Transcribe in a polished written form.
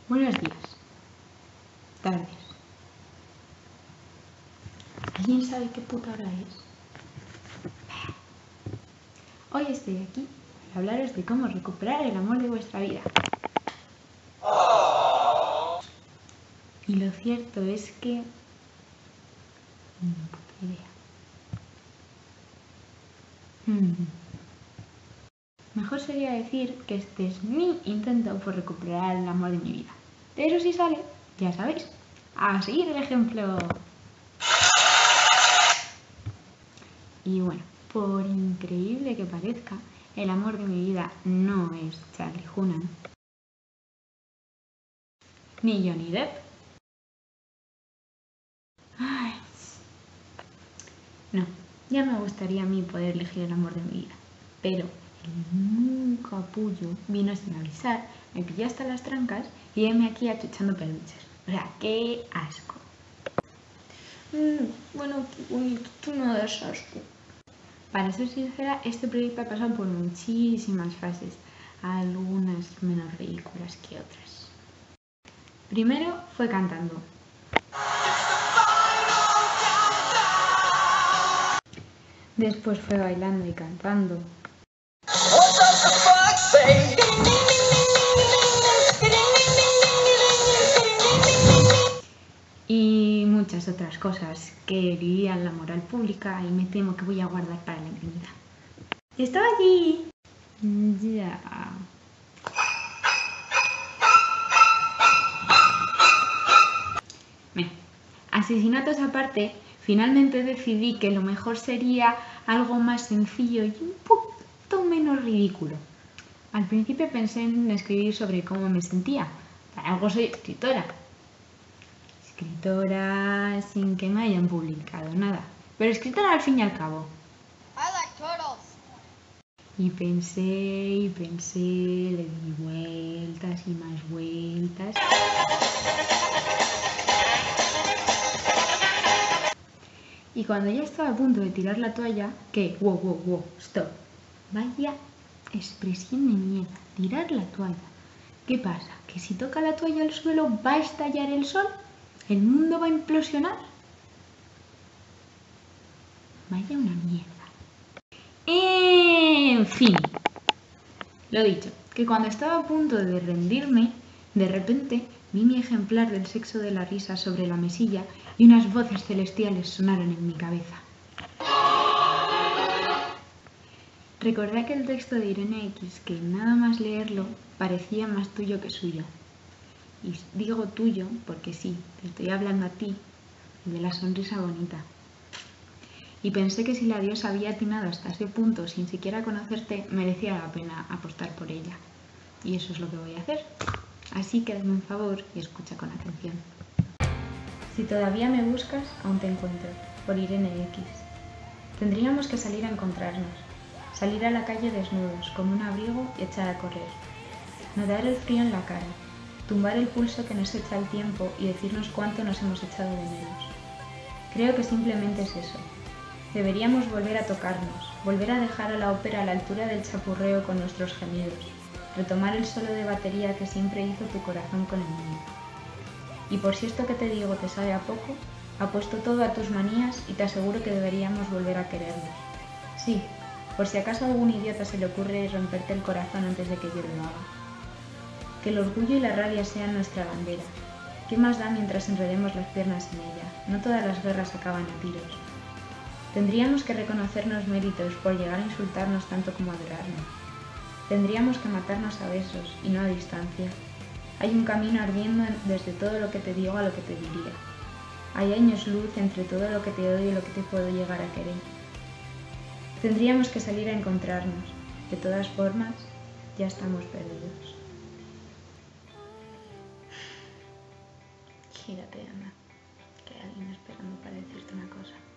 Buenos días, tardes. ¿Alguien sabe qué puta hora es? Hoy estoy aquí para hablaros de cómo recuperar el amor de vuestra vida. Y lo cierto es que... ni puta idea. Mejor sería decir que este es mi intento por recuperar el amor de mi vida. Pero si sale, ya sabéis, a seguir el ejemplo. Y bueno, por increíble que parezca, el amor de mi vida no es Charlie Hunnam, ni Johnny Depp. Ay, no, ya me gustaría a mí poder elegir el amor de mi vida, pero el capullo vino sin avisar, me pilló hasta las trancas y heme aquí achuchando peluches. O sea, qué asco. Bueno, qué bonito, tú no das asco. Para ser sincera, este proyecto ha pasado por muchísimas fases, algunas menos ridículas que otras. Primero fue cantando. Después fue bailando y cantando. Y muchas otras cosas que herirían la moral pública y me temo que voy a guardar para la intimidad. ¡Estaba allí! Ya. Bien. Asesinatos aparte, finalmente decidí que lo mejor sería algo más sencillo y un poquito menos ridículo. Al principio pensé en escribir sobre cómo me sentía. Para algo soy escritora. Escritora sin que me hayan publicado nada. Pero escritora al fin y al cabo. Y pensé, le di vueltas y más vueltas. Y cuando ya estaba a punto de tirar la toalla, ¿qué? Wow, stop. Vaya expresión de mierda, tirar la toalla. ¿Qué pasa? ¿Que si toca la toalla al suelo va a estallar el sol? ¿El mundo va a implosionar? Vaya una mierda. En fin, lo dicho, que cuando estaba a punto de rendirme, de repente vi mi ejemplar del sexo de la risa sobre la mesilla y unas voces celestiales sonaron en mi cabeza. Recordé aquel texto de Irene X que nada más leerlo parecía más tuyo que suyo. Y digo tuyo porque sí, te estoy hablando a ti, de la sonrisa bonita. Y pensé que si la diosa había atinado hasta ese punto sin siquiera conocerte, merecía la pena apostar por ella. Y eso es lo que voy a hacer. Así que hazme un favor y escucha con atención. Si todavía me buscas, aún te encuentro, por Irene X. Tendríamos que salir a encontrarnos. Salir a la calle desnudos, con un abrigo y echar a correr. Notar el frío en la cara. Tumbar el pulso que nos echa el tiempo y decirnos cuánto nos hemos echado de menos. Creo que simplemente es eso. Deberíamos volver a tocarnos, volver a dejar a la ópera a la altura del chapurreo con nuestros gemidos, retomar el solo de batería que siempre hizo tu corazón con el mío. Y por si esto que te digo te sabe a poco, apuesto todo a tus manías y te aseguro que deberíamos volver a querernos. Sí, por si acaso a algún idiota se le ocurre romperte el corazón antes de que yo lo haga. Que el orgullo y la rabia sean nuestra bandera. ¿Qué más da mientras enredemos las piernas en ella? No todas las guerras acaban a tiros. Tendríamos que reconocernos méritos por llegar a insultarnos tanto como adorarnos. Tendríamos que matarnos a besos y no a distancia. Hay un camino ardiendo desde todo lo que te digo a lo que te diría. Hay años luz entre todo lo que te odio y lo que te puedo llegar a querer. Tendríamos que salir a encontrarnos. De todas formas, ya estamos perdidos. Gírate, anda, que hay alguien esperando para decirte una cosa.